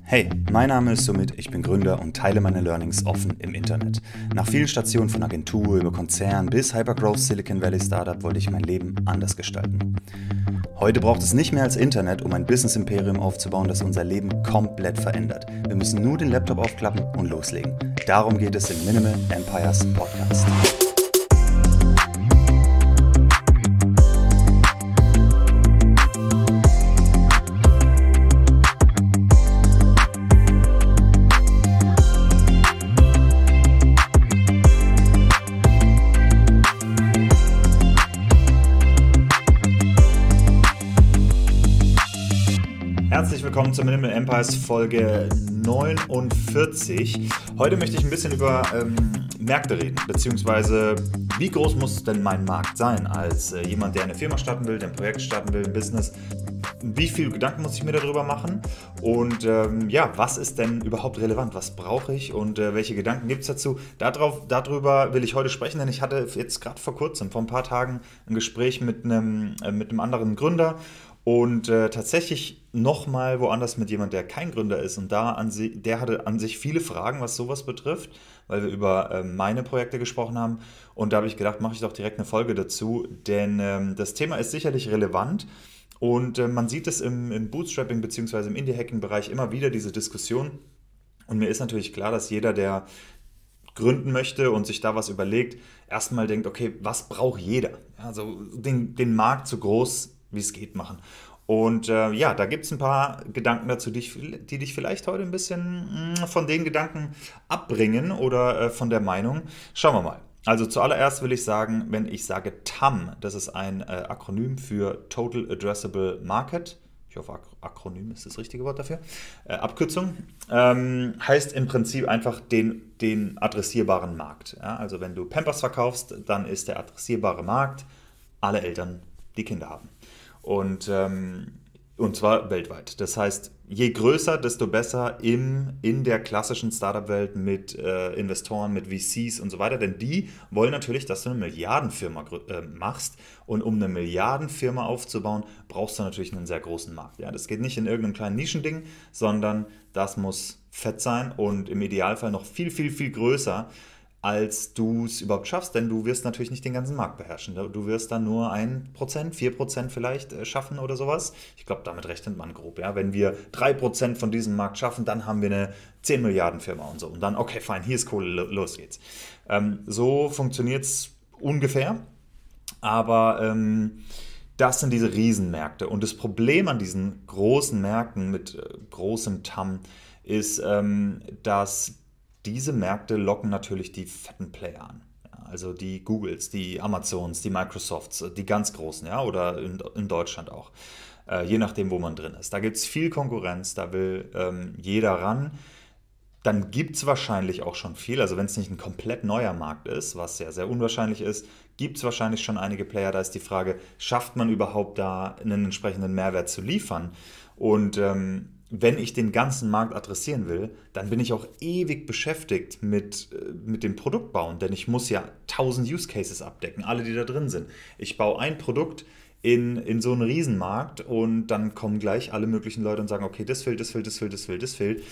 Hey, mein Name ist Sumit, ich bin Gründer und teile meine Learnings offen im Internet. Nach vielen Stationen von Agentur über Konzern bis Hypergrowth Silicon Valley Startup wollte ich mein Leben anders gestalten. Heute braucht es nicht mehr als Internet, um ein Business-Imperium aufzubauen, das unser Leben komplett verändert. Wir müssen nur den Laptop aufklappen und loslegen. Darum geht es im Minimal Empires Podcast. Herzlich willkommen zur Minimal Empires Folge 49. Heute möchte ich ein bisschen über Märkte reden, beziehungsweise wie groß muss denn mein Markt sein als jemand, der eine Firma starten will, der ein Projekt starten will, ein Business. Wie viel Gedanken muss ich mir darüber machen und was ist denn überhaupt relevant, was brauche ich und welche Gedanken gibt es dazu? Darüber will ich heute sprechen, denn ich hatte jetzt gerade vor kurzem, vor ein paar Tagen, ein Gespräch mit einem anderen Gründer. Und tatsächlich nochmal woanders mit jemand, der kein Gründer ist und der hatte an sich viele Fragen, was sowas betrifft, weil wir über meine Projekte gesprochen haben und da habe ich gedacht, mache ich doch direkt eine Folge dazu, denn das Thema ist sicherlich relevant und man sieht es im Bootstrapping bzw. im Indie-Hacking-Bereich immer wieder, diese Diskussion, und mir ist natürlich klar, dass jeder, der gründen möchte und sich da was überlegt, erstmal denkt, okay, was braucht jeder? Also den Markt so groß wie es geht machen. Und da gibt es ein paar Gedanken dazu, die dich vielleicht heute ein bisschen von den Gedanken abbringen oder von der Meinung. Schauen wir mal. Also zuallererst will ich sagen, wenn ich sage TAM, das ist ein Akronym für Total Addressable Market. Ich hoffe, Akronym ist das richtige Wort dafür. Abkürzung. Heißt im Prinzip einfach den adressierbaren Markt. Ja, also wenn du Pampers verkaufst, dann ist der adressierbare Markt alle Eltern, die Kinder haben. Und zwar weltweit. Das heißt, je größer, desto besser in der klassischen Startup-Welt mit Investoren, mit VCs und so weiter. Denn die wollen natürlich, dass du eine Milliardenfirma machst. Und um eine Milliardenfirma aufzubauen, brauchst du natürlich einen sehr großen Markt. Ja, das geht nicht in irgendeinem kleinen Nischending, sondern das muss fett sein und im Idealfall noch viel, viel, viel größer, als du es überhaupt schaffst, denn du wirst natürlich nicht den ganzen Markt beherrschen. Du wirst dann nur 1%, 4% vielleicht schaffen oder sowas. Ich glaube, damit rechnet man grob. Ja? Wenn wir 3% von diesem Markt schaffen, dann haben wir eine 10 Milliarden Firma und so. Und dann, okay, fein, hier ist Kohle, los geht's. So funktioniert es ungefähr, aber das sind diese Riesenmärkte. Und das Problem an diesen großen Märkten mit großem TAM ist, dass diese Märkte locken natürlich die fetten Player an. Ja, also die Googles, die Amazons, die Microsofts, die ganz großen, ja, oder in Deutschland auch. Je nachdem, wo man drin ist. Da gibt es viel Konkurrenz, da will jeder ran. Dann gibt es wahrscheinlich auch schon viel, also wenn es nicht ein komplett neuer Markt ist, was ja sehr unwahrscheinlich ist, gibt es wahrscheinlich schon einige Player. Da ist die Frage, schafft man überhaupt da einen entsprechenden Mehrwert zu liefern? Und wenn ich den ganzen Markt adressieren will, dann bin ich auch ewig beschäftigt mit dem Produktbauen, denn ich muss ja 1000 Use Cases abdecken, alle, die da drin sind. Ich baue ein Produkt in so einen Riesenmarkt und dann kommen gleich alle möglichen Leute und sagen, okay, das fehlt, das fehlt, das fehlt, das fehlt, das fehlt.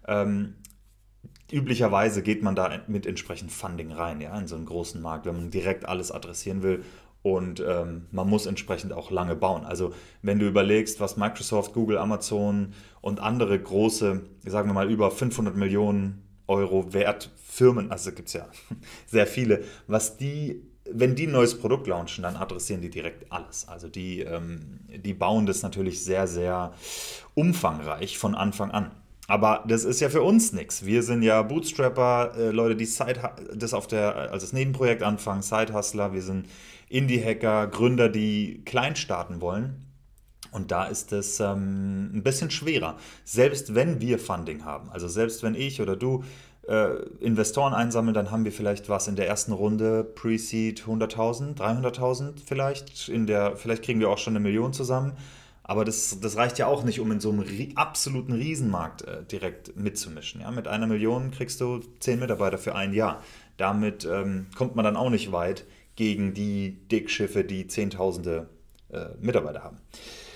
Üblicherweise geht man da mit entsprechend Funding rein, ja, in so einen großen Markt, wenn man direkt alles adressieren will. Und man muss entsprechend auch lange bauen. Also wenn du überlegst, was Microsoft, Google, Amazon und andere große, sagen wir mal über 500 Millionen Euro wert Firmen, also gibt es ja sehr viele, wenn die ein neues Produkt launchen, dann adressieren die direkt alles. Also die bauen das natürlich sehr, sehr umfangreich von Anfang an. Aber das ist ja für uns nichts. Wir sind ja Bootstrapper, Leute, die das Nebenprojekt anfangen, Side-Hustler, wir sind Indie-Hacker, Gründer, die klein starten wollen. Und da ist es ein bisschen schwerer. Selbst wenn wir Funding haben, also selbst wenn ich oder du Investoren einsammeln, dann haben wir vielleicht was in der ersten Runde, Pre-Seed 100.000, 300.000 vielleicht. Vielleicht kriegen wir auch schon 1 Million zusammen. Aber das reicht ja auch nicht, um in so einem absoluten Riesenmarkt direkt mitzumischen. Ja? Mit 1 Million kriegst du 10 Mitarbeiter für ein Jahr. Damit kommt man dann auch nicht weit gegen die Dickschiffe, die Zehntausende Mitarbeiter haben.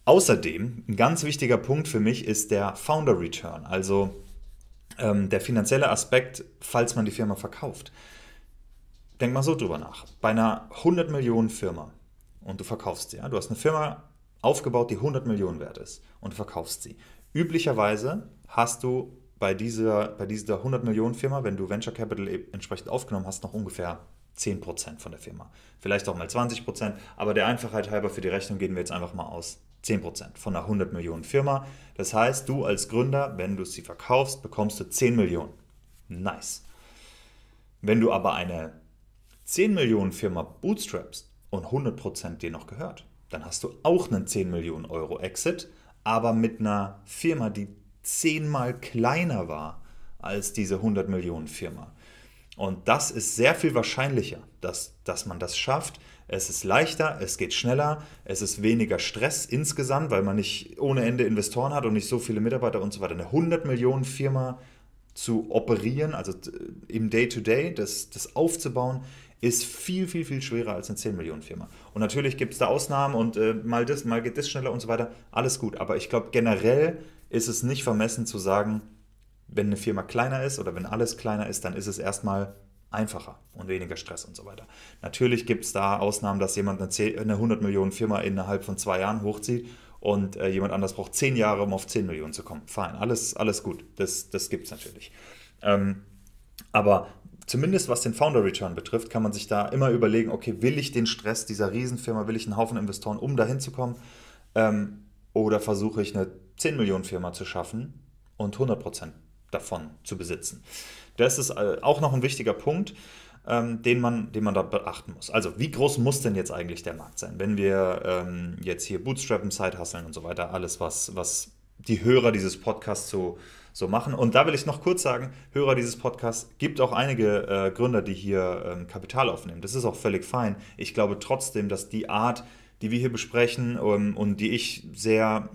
Außerdem, ein ganz wichtiger Punkt für mich ist der Founder Return, also der finanzielle Aspekt, falls man die Firma verkauft. Denk mal so drüber nach. Bei einer 100 Millionen Firma und du verkaufst sie, ja? Du hast eine Firma aufgebaut, die 100 Millionen wert ist und du verkaufst sie. Üblicherweise hast du bei dieser 100 Millionen Firma, wenn du Venture Capital entsprechend aufgenommen hast, noch ungefähr 10% von der Firma. Vielleicht auch mal 20%, aber der Einfachheit halber für die Rechnung gehen wir jetzt einfach mal aus 10% von einer 100 Millionen Firma. Das heißt, du als Gründer, wenn du sie verkaufst, bekommst du 10 Millionen. Nice. Wenn du aber eine 10 Millionen Firma bootstrappst und 100% dir noch gehört, dann hast du auch einen 10 Millionen Euro Exit, aber mit einer Firma, die 10-mal kleiner war als diese 100 Millionen Firma. Und das ist sehr viel wahrscheinlicher, dass man das schafft. Es ist leichter, es geht schneller, es ist weniger Stress insgesamt, weil man nicht ohne Ende Investoren hat und nicht so viele Mitarbeiter und so weiter. Eine 100 Millionen Firma zu operieren, also im Day-to-Day, das aufzubauen, ist viel, viel, viel schwerer als eine 10 Millionen Firma. Und natürlich gibt es da Ausnahmen und mal geht das schneller und so weiter. Alles gut, aber ich glaube generell ist es nicht vermessen zu sagen, wenn eine Firma kleiner ist oder wenn alles kleiner ist, dann ist es erstmal einfacher und weniger Stress und so weiter. Natürlich gibt es da Ausnahmen, dass jemand eine 100 Millionen Firma innerhalb von 2 Jahren hochzieht und jemand anders braucht 10 Jahre, um auf 10 Millionen zu kommen. Fein, alles gut, das gibt es natürlich. Aber zumindest was den Founder Return betrifft, kann man sich da immer überlegen, okay, will ich den Stress dieser Riesenfirma, will ich einen Haufen Investoren, um dahin zu kommen, oder versuche ich eine 10 Millionen Firma zu schaffen und 100% davon zu besitzen. Das ist auch noch ein wichtiger Punkt, den man da beachten muss. Also wie groß muss denn jetzt eigentlich der Markt sein? Wenn wir jetzt hier Bootstrappen, Side-Hustlen und so weiter, alles was die Hörer dieses Podcasts so machen. Und da will ich noch kurz sagen, Hörer dieses Podcasts, gibt auch einige Gründer, die hier Kapital aufnehmen. Das ist auch völlig fein. Ich glaube trotzdem, dass die Art, die wir hier besprechen und die ich sehr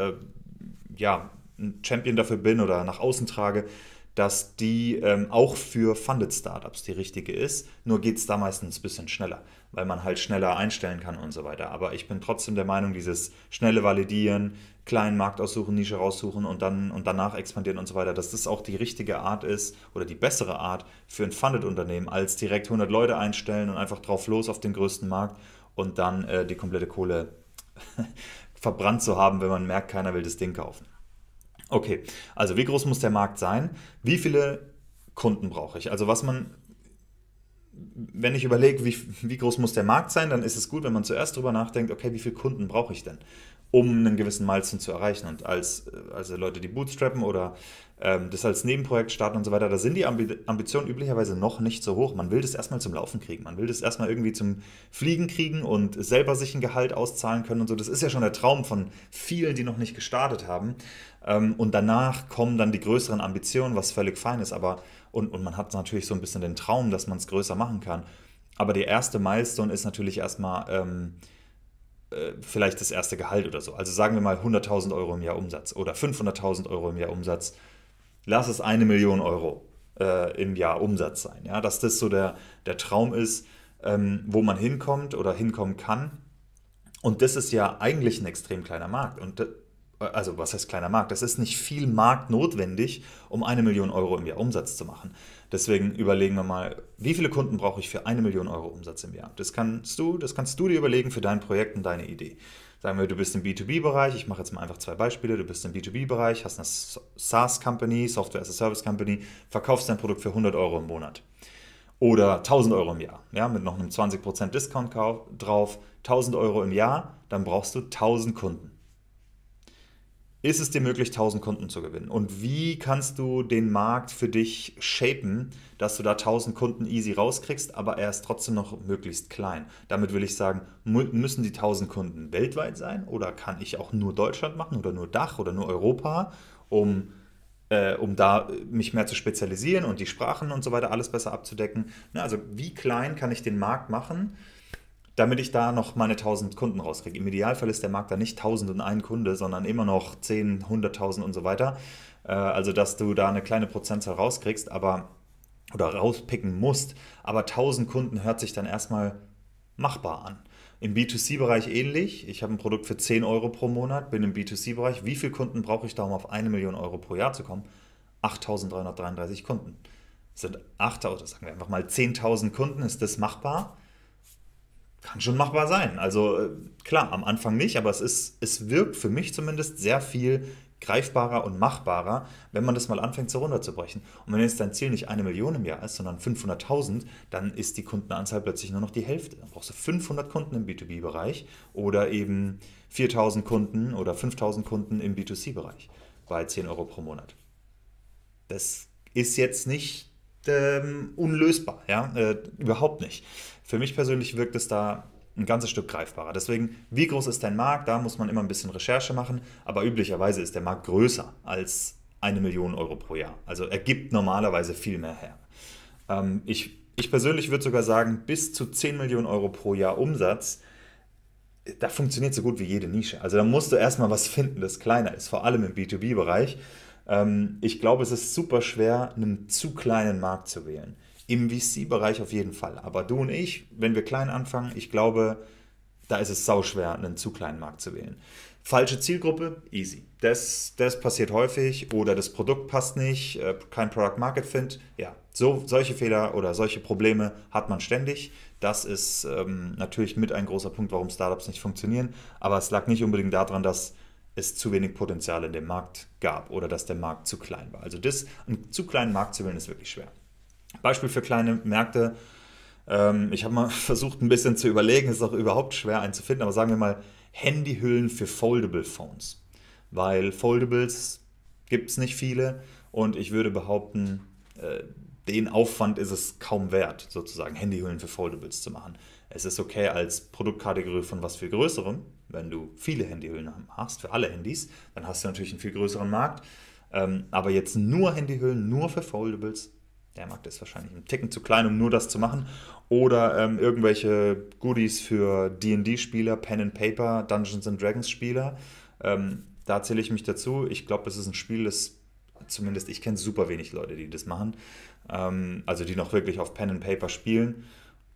ein Champion dafür bin oder nach außen trage, dass die auch für Funded Startups die richtige ist. Nur geht es da meistens ein bisschen schneller, weil man halt schneller einstellen kann und so weiter. Aber ich bin trotzdem der Meinung, dieses schnelle Validieren, kleinen Markt aussuchen, Nische raussuchen und danach expandieren und so weiter, dass das auch die richtige Art ist oder die bessere Art für ein Funded-Unternehmen, als direkt 100 Leute einstellen und einfach drauf los auf den größten Markt und dann die komplette Kohle verbrannt zu haben, wenn man merkt, keiner will das Ding kaufen. Okay, also wie groß muss der Markt sein? Wie viele Kunden brauche ich? Also wenn ich überlege, wie groß muss der Markt sein, dann ist es gut, wenn man zuerst darüber nachdenkt, okay, wie viele Kunden brauche ich denn, um einen gewissen Milestone zu erreichen. Und also Leute, die bootstrappen oder das als Nebenprojekt starten und so weiter, da sind die Ambitionen üblicherweise noch nicht so hoch. Man will das erstmal zum Laufen kriegen. Man will das erstmal irgendwie zum Fliegen kriegen und selber sich ein Gehalt auszahlen können und so. Das ist ja schon der Traum von vielen, die noch nicht gestartet haben. Und danach kommen dann die größeren Ambitionen, was völlig fein ist. Und man hat natürlich so ein bisschen den Traum, dass man es größer machen kann. Aber der erste Milestone ist natürlich erstmal vielleicht das erste Gehalt oder so. Also sagen wir mal 100.000 Euro im Jahr Umsatz oder 500.000 Euro im Jahr Umsatz. Lass es 1 Million Euro im Jahr Umsatz sein. Ja? Dass das so der Traum ist, wo man hinkommt oder hinkommen kann. Und das ist ja eigentlich ein extrem kleiner Markt. Also was heißt kleiner Markt? Das ist nicht viel Markt notwendig, um 1 Million Euro im Jahr Umsatz zu machen. Deswegen überlegen wir mal, wie viele Kunden brauche ich für 1 Million Euro Umsatz im Jahr? Das kannst du dir überlegen für dein Projekt und deine Idee. Sagen wir, du bist im B2B-Bereich, ich mache jetzt mal einfach 2 Beispiele, du bist im B2B-Bereich, hast eine SaaS-Company, Software-as-a-Service-Company, verkaufst dein Produkt für 100 Euro im Monat. Oder 1.000 Euro im Jahr, ja, mit noch einem 20% Discount drauf, 1.000 Euro im Jahr, dann brauchst du 1.000 Kunden. Ist es dir möglich, 1.000 Kunden zu gewinnen? Und wie kannst du den Markt für dich shapen, dass du da 1.000 Kunden easy rauskriegst, aber er ist trotzdem noch möglichst klein? Damit will ich sagen, müssen die 1.000 Kunden weltweit sein oder kann ich auch nur Deutschland machen oder nur Dach oder nur Europa, um da mich mehr zu spezialisieren und die Sprachen und so weiter alles besser abzudecken? Also wie klein kann ich den Markt machen, damit ich da noch meine 1.000 Kunden rauskriege. Im Idealfall ist der Markt da nicht 1.001 Kunde, sondern immer noch 10, 100.000 und so weiter. Also, dass du da eine kleine Prozentzahl rauskriegst, oder rauspicken musst. Aber 1.000 Kunden hört sich dann erstmal machbar an. Im B2C-Bereich ähnlich. Ich habe ein Produkt für 10 Euro pro Monat, bin im B2C-Bereich. Wie viele Kunden brauche ich da, um auf 1 Million Euro pro Jahr zu kommen? 8.333 Kunden. Das sind 8.000, oder sagen wir einfach mal 10.000 Kunden. Ist das machbar? Kann schon machbar sein. Also klar, am Anfang nicht, aber es wirkt für mich zumindest sehr viel greifbarer und machbarer, wenn man das mal anfängt so runterzubrechen. Und wenn jetzt dein Ziel nicht 1 Million im Jahr ist, sondern 500.000, dann ist die Kundenanzahl plötzlich nur noch die Hälfte. Dann brauchst du 500 Kunden im B2B-Bereich oder eben 4.000 Kunden oder 5.000 Kunden im B2C-Bereich bei 10 Euro pro Monat. Das ist jetzt nicht unlösbar, ja, überhaupt nicht. Für mich persönlich wirkt es da ein ganzes Stück greifbarer. Deswegen, wie groß ist dein Markt? Da muss man immer ein bisschen Recherche machen, aber üblicherweise ist der Markt größer als 1 Million Euro pro Jahr. Also er gibt normalerweise viel mehr her. Ich persönlich würde sogar sagen, bis zu 10 Millionen Euro pro Jahr Umsatz, da funktioniert so gut wie jede Nische. Also da musst du erstmal was finden, das kleiner ist, vor allem im B2B-Bereich. Ich glaube, es ist super schwer, einen zu kleinen Markt zu wählen. Im VC-Bereich auf jeden Fall. Aber du und ich, wenn wir klein anfangen, ich glaube, da ist es sauschwer, einen zu kleinen Markt zu wählen. Falsche Zielgruppe, easy. Das passiert häufig oder das Produkt passt nicht, kein Product Market Fit. Ja, solche Fehler oder solche Probleme hat man ständig. Das ist natürlich mit ein großer Punkt, warum Startups nicht funktionieren. Aber es lag nicht unbedingt daran, dass es zu wenig Potenzial in dem Markt gab oder dass der Markt zu klein war. Also einen zu kleinen Markt zu wählen, ist wirklich schwer. Beispiel für kleine Märkte. Ich habe mal versucht, ein bisschen zu überlegen, es ist auch überhaupt schwer einen zu finden, aber sagen wir mal Handyhüllen für Foldable Phones. Weil Foldables gibt es nicht viele und ich würde behaupten, den Aufwand ist es kaum wert, sozusagen Handyhüllen für Foldables zu machen. Es ist okay als Produktkategorie von was viel Größerem. Wenn du viele Handyhüllen hast, für alle Handys, dann hast du natürlich einen viel größeren Markt. Aber jetzt nur Handyhüllen, nur für Foldables, der Markt ist wahrscheinlich ein Ticken zu klein, um nur das zu machen. Oder irgendwelche Goodies für D&D-Spieler, Pen and Paper, Dungeons and Dragons Spieler. Da zähle ich mich dazu. Ich glaube, das ist ein Spiel, das zumindest ich kenne super wenig Leute, die das machen. Also die noch wirklich auf Pen and Paper spielen.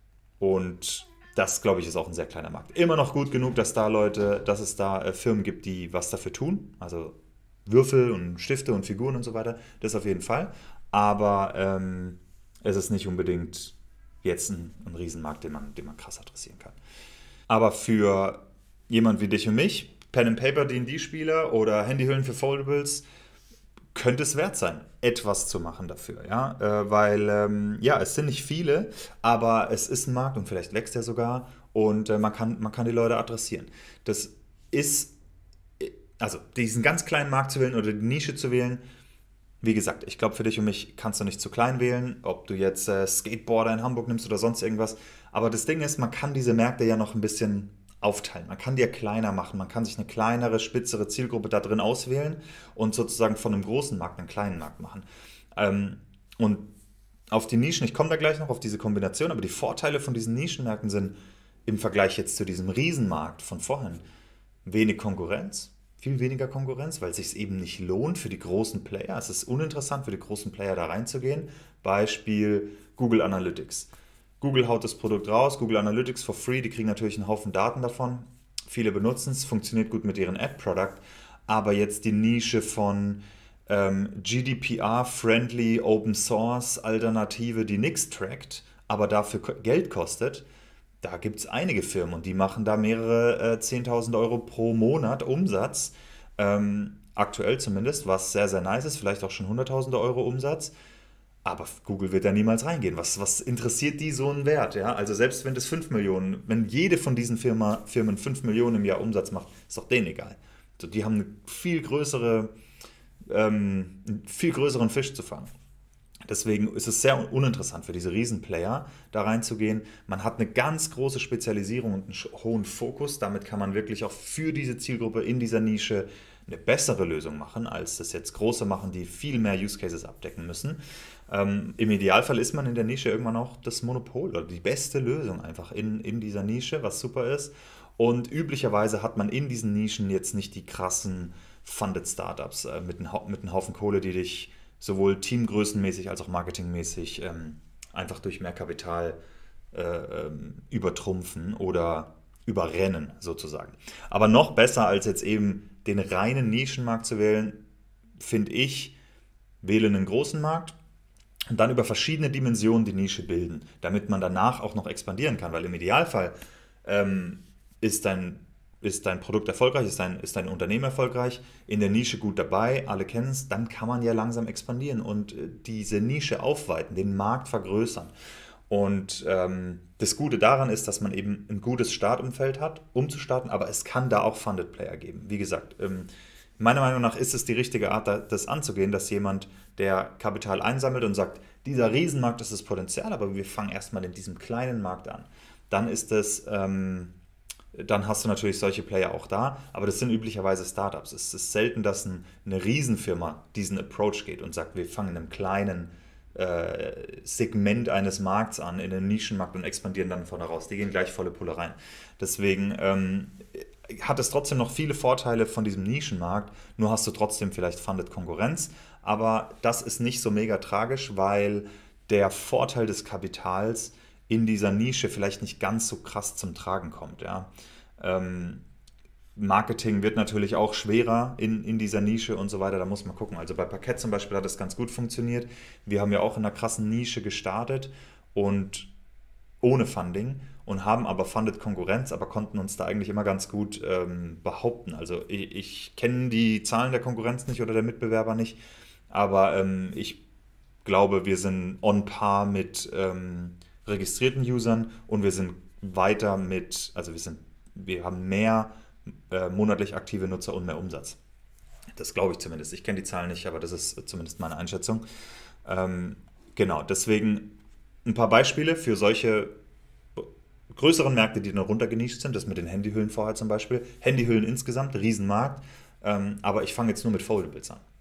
Und das, glaube ich, ist auch ein sehr kleiner Markt. Immer noch gut genug, dass es da Firmen gibt, die was dafür tun. Also Würfel und Stifte und Figuren und so weiter. Das auf jeden Fall. Aber es ist nicht unbedingt jetzt ein Riesenmarkt, den man krass adressieren kann. Aber für jemand wie dich und mich, Pen and Paper D&D-Spieler oder Handyhüllen für Foldables, könnte es wert sein, etwas zu machen dafür. Ja? Weil es sind nicht viele, aber es ist ein Markt und vielleicht wächst er sogar und man kann die Leute adressieren. Das ist, also diesen ganz kleinen Markt zu wählen oder die Nische zu wählen, wie gesagt, ich glaube, für dich und mich kannst du nicht zu klein wählen, ob du jetzt Skateboarder in Hamburg nimmst oder sonst irgendwas. Aber das Ding ist, man kann diese Märkte ja noch ein bisschen aufteilen. Man kann die ja kleiner machen, man kann sich eine kleinere, spitzere Zielgruppe da drin auswählen und sozusagen von einem großen Markt einen kleinen Markt machen. Und auf die Nischen, ich komme da gleich noch auf diese Kombination, aber die Vorteile von diesen Nischenmärkten sind im Vergleich jetzt zu diesem Riesenmarkt von vorhin wenig Konkurrenz. Viel weniger Konkurrenz, weil es sich eben nicht lohnt für die großen Player. Es ist uninteressant für die großen Player da reinzugehen. Beispiel Google Analytics. Google haut das Produkt raus, Google Analytics for free, die kriegen natürlich einen Haufen Daten davon. Viele benutzen es, funktioniert gut mit ihren Ad-Product, aber jetzt die Nische von GDPR-friendly Open Source Alternative, die nichts trackt, aber dafür Geld kostet, da gibt es einige Firmen und die machen da mehrere 10.000 Euro pro Monat Umsatz, aktuell zumindest, was sehr, sehr nice ist, vielleicht auch schon 100.000 Euro Umsatz, aber Google wird da niemals reingehen. Was interessiert die so einen Wert? Ja? Also selbst wenn das 5 Millionen, wenn jede von diesen Firmen 5 Millionen im Jahr Umsatz macht, ist doch denen egal. Also die haben einen viel größeren Fisch zu fangen. Deswegen ist es sehr uninteressant für diese Riesenplayer da reinzugehen. Man hat eine ganz große Spezialisierung und einen hohen Fokus. Damit kann man wirklich auch für diese Zielgruppe in dieser Nische eine bessere Lösung machen, als das jetzt große machen, die viel mehr Use Cases abdecken müssen. Im Idealfall ist man in der Nische irgendwann auch das Monopol oder die beste Lösung einfach in dieser Nische, was super ist. Und üblicherweise hat man in diesen Nischen jetzt nicht die krassen Funded Startups mit einem Haufen Kohle, die dich sowohl teamgrößenmäßig als auch marketingmäßig einfach durch mehr Kapital übertrumpfen oder überrennen sozusagen. Aber noch besser als jetzt eben den reinen Nischenmarkt zu wählen, finde ich, wähle einen großen Markt und dann über verschiedene Dimensionen die Nische bilden, damit man danach auch noch expandieren kann, weil im Idealfall ist dein Produkt erfolgreich, ist dein Unternehmen erfolgreich, in der Nische gut dabei, alle kennen es, dann kann man ja langsam expandieren und diese Nische aufweiten, den Markt vergrößern. Und das Gute daran ist, dass man eben ein gutes Startumfeld hat, um zu starten, aber es kann da auch Funded Player geben. Wie gesagt, meiner Meinung nach ist es die richtige Art, das anzugehen, dass jemand, der Kapital einsammelt und sagt, dieser Riesenmarkt ist das Potenzial, aber wir fangen erstmal in diesem kleinen Markt an. Dann dann hast du natürlich solche Player auch da, aber das sind üblicherweise Startups. Es ist selten, dass eine Riesenfirma diesen Approach geht und sagt, wir fangen in einem kleinen Segment eines Markts an, in einem Nischenmarkt und expandieren dann von heraus. Die gehen gleich volle Pulle rein. Deswegen hat es trotzdem noch viele Vorteile von diesem Nischenmarkt, nur hast du trotzdem vielleicht Funded Konkurrenz, aber das ist nicht so mega tragisch, weil der Vorteil des Kapitals in dieser Nische vielleicht nicht ganz so krass zum Tragen kommt. Ja. Marketing wird natürlich auch schwerer in dieser Nische und so weiter, da muss man gucken. Also bei Parkett zum Beispiel hat das ganz gut funktioniert. Wir haben ja auch in einer krassen Nische gestartet und ohne Funding und haben aber Funded Konkurrenz, aber konnten uns da eigentlich immer ganz gut behaupten. Also ich kenne die Zahlen der Konkurrenz nicht oder der Mitbewerber nicht, aber ich glaube, wir sind on par mit registrierten Usern und wir sind weiter also wir haben mehr monatlich aktive Nutzer und mehr Umsatz. Das glaube ich zumindest. Ich kenne die Zahlen nicht, aber das ist zumindest meine Einschätzung. Genau, deswegen ein paar Beispiele für solche größeren Märkte, die dann runtergenischt sind. Das mit den Handyhüllen vorher zum Beispiel. Handyhüllen insgesamt, Riesenmarkt. Aber ich fange jetzt nur mit Foldables an.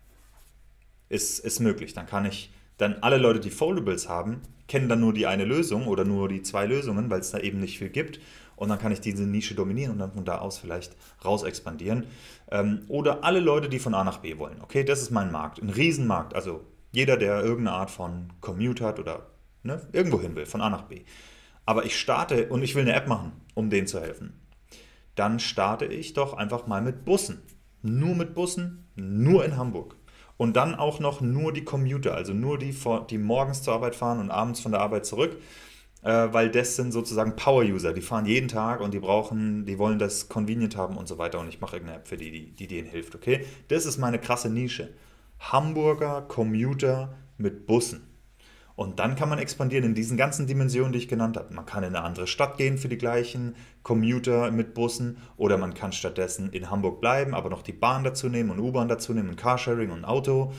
Ist möglich. Dann alle Leute, die Foldables haben, kennen dann nur die eine Lösung oder nur die zwei Lösungen, weil es da eben nicht viel gibt. Und dann kann ich diese Nische dominieren und dann von da aus vielleicht raus expandieren. Oder alle Leute, die von A nach B wollen. Okay, das ist mein Markt, ein Riesenmarkt. Also jeder, der irgendeine Art von Commute hat oder irgendwo hin will, von A nach B. Aber ich starte und ich will eine App machen, um denen zu helfen. Dann starte ich doch einfach mal mit Bussen. Nur mit Bussen, nur in Hamburg. Und dann auch noch nur die Commuter, also nur die morgens zur Arbeit fahren und abends von der Arbeit zurück, weil das sind sozusagen Power-User, die fahren jeden Tag und die wollen das convenient haben und so weiter und ich mache irgendeine App für die denen hilft, okay? Das ist meine krasse Nische. Hamburger Commuter mit Bussen. Und dann kann man expandieren in diesen ganzen Dimensionen, die ich genannt habe. Man kann in eine andere Stadt gehen für die gleichen Commuter mit Bussen oder man kann stattdessen in Hamburg bleiben, aber noch die Bahn dazu nehmen und U-Bahn dazu nehmen und Carsharing und Auto.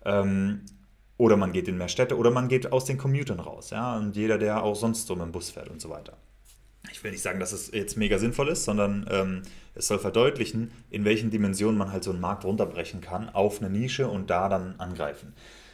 Oder man geht in mehr Städte oder man geht aus den Commutern raus. Ja? Und jeder, der auch sonst so mit dem Bus fährt und so weiter. Ich will nicht sagen, dass es jetzt mega sinnvoll ist, sondern es soll verdeutlichen, in welchen Dimensionen man halt so einen Markt runterbrechen kann auf eine Nische und da dann angreifen.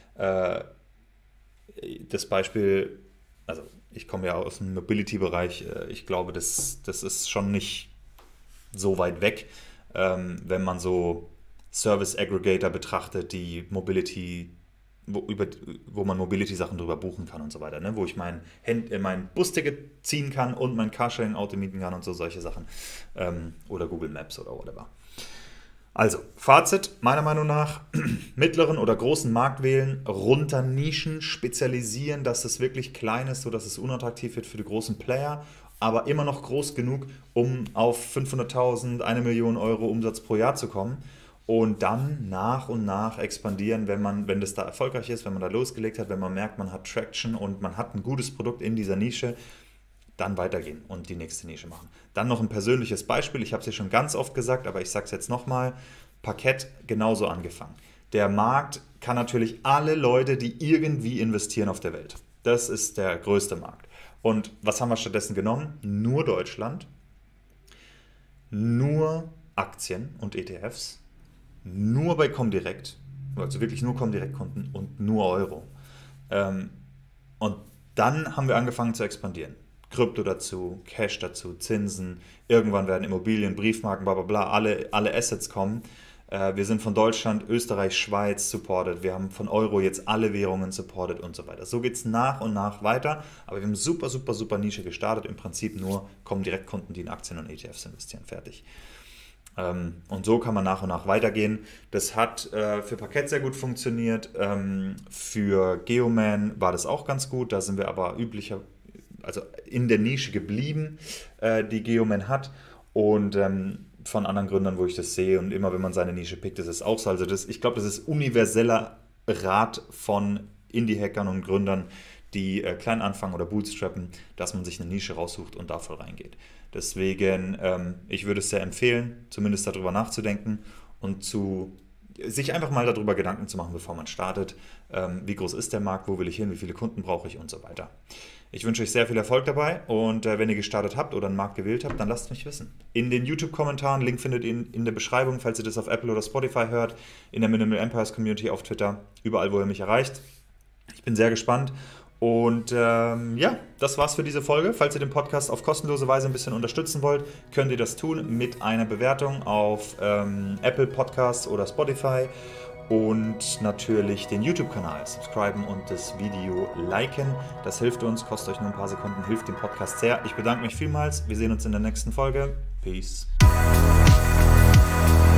Das Beispiel, also ich komme ja aus dem Mobility-Bereich, ich glaube, das ist schon nicht so weit weg, wenn man so Service-Aggregator betrachtet, die Mobility, wo man Mobility-Sachen drüber buchen kann und so weiter, ne? Wo ich mein Busticket ziehen kann und mein Carsharing-Auto mieten kann und so solche Sachen. Oder Google Maps oder whatever. Also, Fazit, meiner Meinung nach, mittleren oder großen Markt wählen, runter Nischen, spezialisieren, dass es wirklich klein ist, sodass es unattraktiv wird für die großen Player, aber immer noch groß genug, um auf 500.000, 1 Million Euro Umsatz pro Jahr zu kommen und dann nach und nach expandieren, wenn das da erfolgreich ist, wenn man da losgelegt hat, wenn man merkt, man hat Traction und man hat ein gutes Produkt in dieser Nische, dann weitergehen und die nächste Nische machen. Dann noch ein persönliches Beispiel, ich habe es ja schon ganz oft gesagt, aber ich sage es jetzt nochmal, Parkett genauso angefangen. Der Markt kann natürlich alle Leute, die irgendwie investieren auf der Welt. Das ist der größte Markt. Und was haben wir stattdessen genommen? Nur Deutschland, nur Aktien und ETFs, nur bei Comdirect, also wirklich nur Comdirect-Kunden und nur Euro. Und dann haben wir angefangen zu expandieren. Krypto dazu, Cash dazu, Zinsen, irgendwann werden Immobilien, Briefmarken, bla bla bla, alle Assets kommen. Wir sind von Deutschland, Österreich, Schweiz supported. Wir haben von Euro jetzt alle Währungen supported und so weiter. So geht es nach und nach weiter. Aber wir haben super Nische gestartet. Im Prinzip nur kommen Direktkunden, die in Aktien und ETFs investieren. Fertig. Und so kann man nach und nach weitergehen. Das hat für Parkett sehr gut funktioniert. Für Geoman war das auch ganz gut. Da sind wir aber also in der Nische geblieben, die Geoman hat. Und von anderen Gründern, wo ich das sehe, und immer wenn man seine Nische pickt, ist es auch so. Also ich glaube, das ist universeller Rat von Indie-Hackern und Gründern, die klein anfangen oder bootstrappen, dass man sich eine Nische raussucht und da voll reingeht. Deswegen, ich würde es sehr empfehlen, zumindest darüber nachzudenken und sich einfach mal darüber Gedanken zu machen, bevor man startet. Wie groß ist der Markt, wo will ich hin, wie viele Kunden brauche ich und so weiter. Ich wünsche euch sehr viel Erfolg dabei und wenn ihr gestartet habt oder einen Markt gewählt habt, dann lasst mich wissen. In den YouTube-Kommentaren, Link findet ihr in der Beschreibung, falls ihr das auf Apple oder Spotify hört, in der Minimal Empires Community auf Twitter, überall, wo ihr mich erreicht. Ich bin sehr gespannt. Und das war's für diese Folge. Falls ihr den Podcast auf kostenlose Weise ein bisschen unterstützen wollt, könnt ihr das tun mit einer Bewertung auf Apple Podcasts oder Spotify und natürlich den YouTube-Kanal subscriben und das Video liken. Das hilft uns, kostet euch nur ein paar Sekunden, hilft dem Podcast sehr. Ich bedanke mich vielmals. Wir sehen uns in der nächsten Folge. Peace.